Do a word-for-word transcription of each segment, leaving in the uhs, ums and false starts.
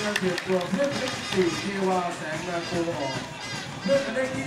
การเปลี่ยนตัวเพื่อนเล็กสี่เทวาแสงนาโกออกเพื่อนเลขที่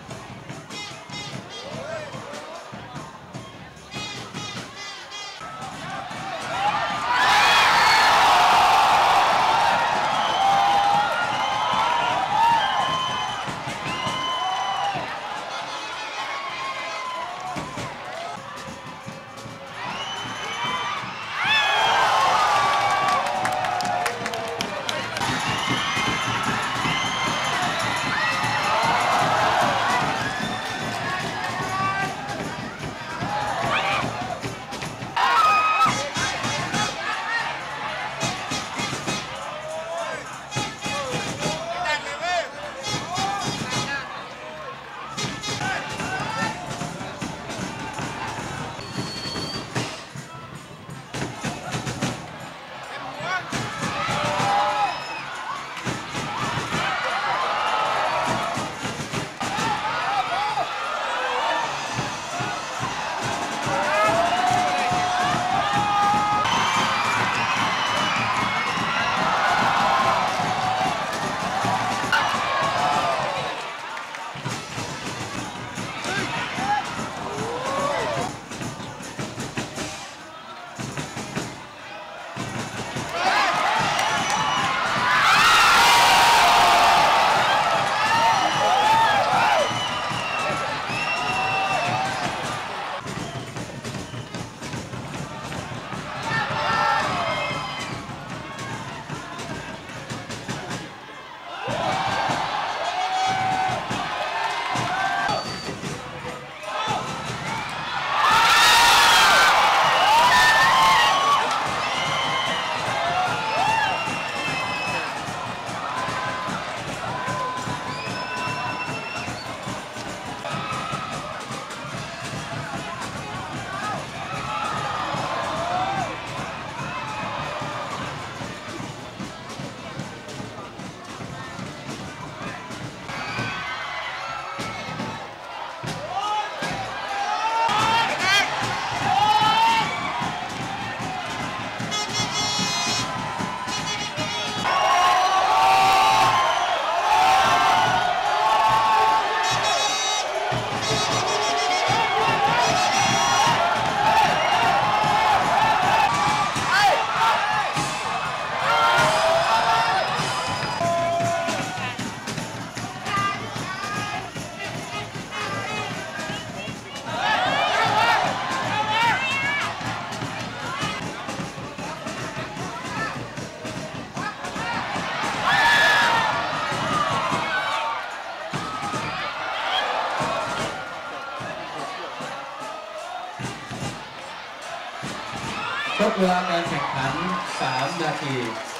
ครบเวลาการแข่งขันสามนาที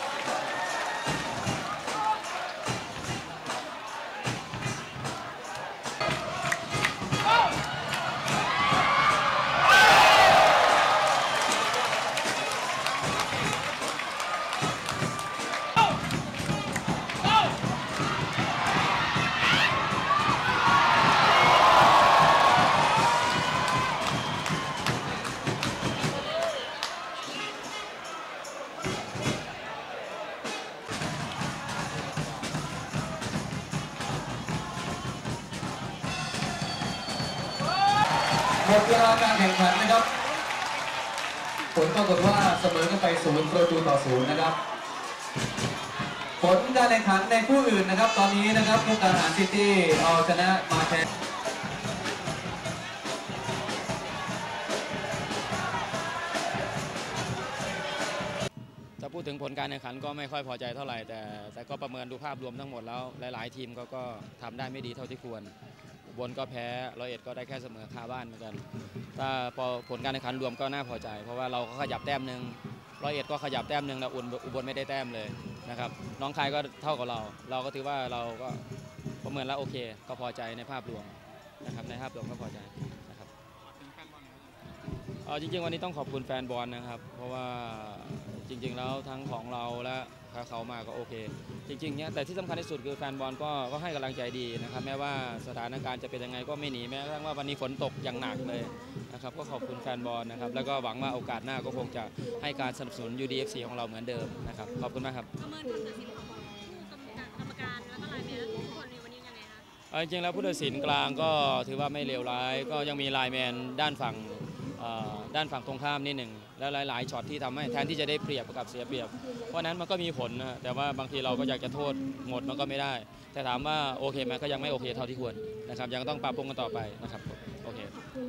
หมดเวลาการแข่งขันนะครับผลปรากฏว่าเสมอกันไปศูนย์ประตูต่อศูนย์นะครับผลการแข่งขันในคู่อื่นนะครับตอนนี้นะครับมุกดาหารซิตี้เอาชนะมาแทนถ้าพูดถึงผลการแข่งขันก็ไม่ค่อยพอใจเท่าไหร่แต่แต่ก็ประเมินดูภาพรวมทั้งหมดแล้วหลายๆทีมเขาก็ทำได้ไม่ดีเท่าที่ควรบนก็แพ้ร้อยเอ็ดก็ได้แค่เสมอคาบ้านเหมือนกันถ้าพอผลการแข่งขันรวมก็น่าพอใจเพราะว่าเราก็ขยับแต้มหนึ่งร้อยเอ็ดก็ขยับแต้มหนึ่งแล้วอุบลไม่ได้แต้มเลยนะครับน้องคายก็เท่ากับเราเราก็ถือว่าเราก็ประเมินแล้วโอเคก็พอใจในภาพรวมนะครับในภาพรวมก็พอใจนะครับจริงๆวันนี้ต้องขอบคุณแฟนบอลนะครับเพราะว่าจริงๆแล้วทั้งของเราและเขามาก็โอเคจริงๆเนี่ยแต่ที่สำคัญที่สุดคือแฟนบอลก็ก็ให้กำลังใจดีนะครับแม้ว่าสถานการณ์จะเป็นยังไงก็ไม่หนีแม้กระทั่งว่าวันนี้ฝนตกอย่างหนักเลยนะครับก็ขอบคุณแฟนบอลนะครับแล้วก็หวังว่าโอกาสหน้าก็คงจะให้การสนับสนุน ยู ดี เอฟ ซี ของเราเหมือนเดิมนะครับขอบคุณมากครับการแล้วก็ไลน์แมนทุกคนในวันนี้ยังไงคะเอ่อจริงๆแล้วผู้ตัดสินกลางก็ถือว่าไม่เลวร้ายก็ยังมีไลน์แมนด้านฝั่งเอ่อด้านฝั่งตรงข้ามนิดหนึ่งแล้วหลายๆช็อตที่ทำให้แทนที่จะได้เปรียบกับเสียเปรียบเพราะนั้นมันก็มีผลนะแต่ว่าบางทีเราก็อยากจะโทษหมดมันก็ไม่ได้ แต่ถามว่าโอเคไหมก็ยังไม่โอเคเท่าที่ควรนะครับยังต้องปรับปรุงกันต่อไปนะครับโอเค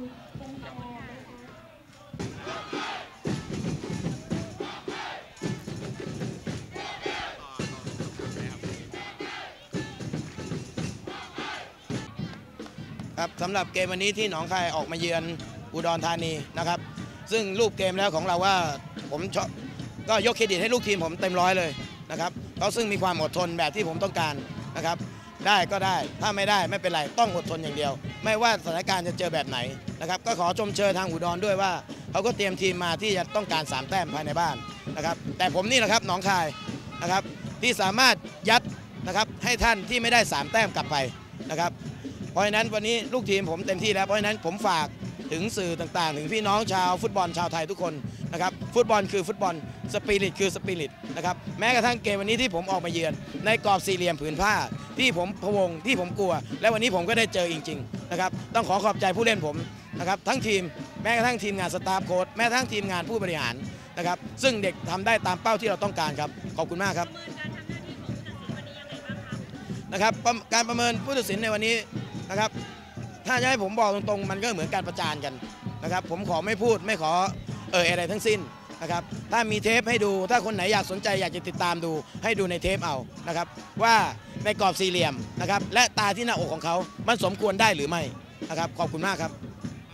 ครับสำหรับเกมวันนี้ที่หนองคายออกมาเยือนอุดรธานีนะครับซึ่งรูปเกมแล้วของเราว่าผมชอบก็ยกเครดิตให้ลูกทีมผมเต็มร้อยเลยนะครับเขาซึ่งมีความอดทนแบบที่ผมต้องการนะครับได้ก็ได้ถ้าไม่ได้ไม่เป็นไรต้องอดทนอย่างเดียว ไม่ว่าสถานการณ์จะเจอแบบไหนนะครับก็ขอชมเชยทางอุดรด้วยว่าเขาก็เตรียมทีมมาที่จะต้องการสามแต้มภายในบ้านนะครับแต่ผมนี่แหละครับหนองคายนะครับที่สามารถยัดนะครับให้ท่านที่ไม่ได้สามแต้มกลับไปนะครับเพราะฉะนั้นวันนี้ลูกทีมผมเต็มที่แล้วเพราะฉะนั้นผมฝากถึงสื่อต่างๆถึงพี่น้องชาวฟุตบอลชาวไทยทุกคนนะครับฟุตบอลคือฟุตบอลสปิริตคือสปิริตนะครับแม้กระทั่งเกมวันนี้ที่ผมออกมาเยือนในกรอบสี่เหลี่ยมผืนผ้าที่ผมพะวงที่ผมกลัวและวันนี้ผมก็ได้เจอจริงๆนะครับต้องขอขอบใจผู้เล่นผมนะครับทั้งทีมแม้กระทั่งทีมงานสตาฟโค้ชแม้กระทั่งทีมงานผู้บริหารนะครับซึ่งเด็กทำได้ตามเป้าที่เราต้องการครับขอบคุณมากครับนะครับการประเมินผู้ตัดสินในวันนี้นะครับถ้าจะให้ผมบอกตรงๆมันก็เหมือนการประจานกันนะครับผมขอไม่พูดไม่ขอเอ่ยอะไรทั้งสิ้นนะครับถ้ามีเทปให้ดูถ้าคนไหนอยากสนใจอยากจะติดตามดูให้ดูในเทปเอานะครับว่าในกรอบสี่เหลี่ยมนะครับและตาที่หน้าอกของเขามันสมควรได้หรือไม่นะครับขอบคุณมากครับ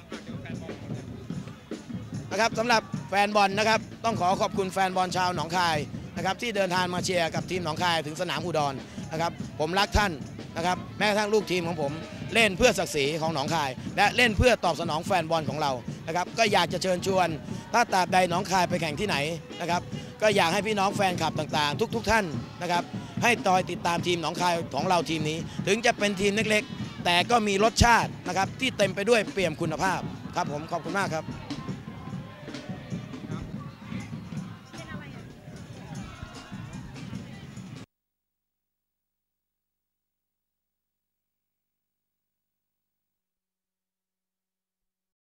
นะครับสำหรับแฟนบอลนะครับต้องขอขอบคุณแฟนบอลชาวหนองคายนะครับที่เดินทางมาเชียร์กับทีมหนองคายถึงสนามอุดรนะครับผมรักท่านนะครับแม้กระทั่งลูกทีมของผมเล่นเพื่อศักดิ์ศรีของหนองคายและเล่นเพื่อตอบสนองแฟนบอลของเรานะครับก็อยากจะเชิญชวนถ้าตราบใดหนองคายไปแข่งที่ไหนนะครับก็อยากให้พี่น้องแฟนคลับต่างๆทุกๆ ทท่านนะครับให้ตอยติดตามทีมหนองคายของเราทีมนี้ถึงจะเป็นทีมเล็กๆแต่ก็มีรสชาตินะครับที่เต็มไปด้วยเปี่ยมคุณภาพครับผมขอบคุณมากครับ